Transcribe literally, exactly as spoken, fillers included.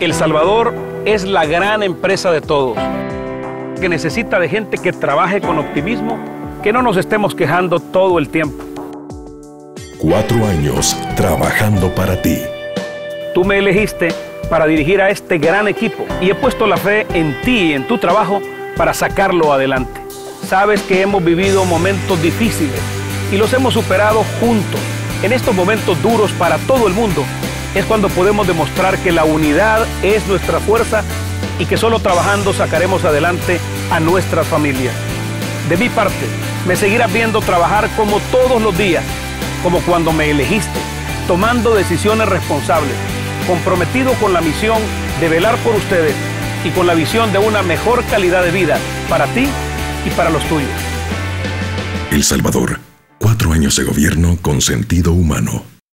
El Salvador es la gran empresa de todos, que necesita de gente que trabaje con optimismo, que no nos estemos quejando todo el tiempo. Cuatro años trabajando para ti. Tú me elegiste para dirigir a este gran equipo y he puesto la fe en ti y en tu trabajo para sacarlo adelante. Sabes que hemos vivido momentos difíciles y los hemos superado juntos. En estos momentos duros para todo el mundo es cuando podemos demostrar que la unidad es nuestra fuerza y que solo trabajando sacaremos adelante a nuestras familias. De mi parte, me seguirás viendo trabajar como todos los días, como cuando me elegiste, tomando decisiones responsables, comprometido con la misión de velar por ustedes y con la visión de una mejor calidad de vida para ti y para los tuyos. El Salvador, cuatro años de gobierno con sentido humano.